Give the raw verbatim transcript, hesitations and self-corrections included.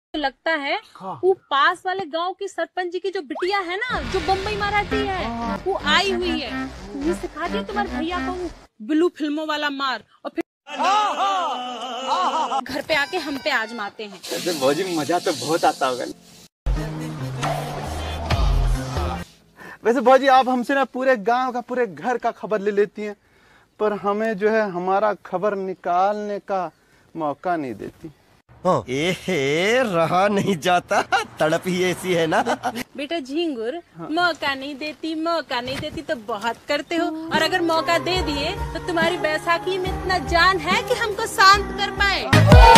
लगता है वो पास वाले गांव की सरपंच जी की जो बिटिया है ना, जो बम्बई में रहती है, वो आई हुई है। ये सिखा दिया तुम्हारे भैया को ब्लू फिल्मों वाला मार, और फिर घर पे आके हम पे आजमाते हैं। वैसे भौजी मजा तो बहुत आता होगा। वैसे भौजी आप हमसे ना पूरे गांव का, पूरे घर का खबर ले लेती हैं, पर हमें जो है हमारा खबर निकालने का मौका नहीं देती। एहे, रहा नहीं जाता, तड़प ही ऐसी है ना। बेटा झिंगुर, हाँ। मौका नहीं देती मौका नहीं देती तो बहुत करते हो, और अगर मौका दे दिए तो तुम्हारी बैसाखी में इतना जान है कि हमको शांत कर पाए।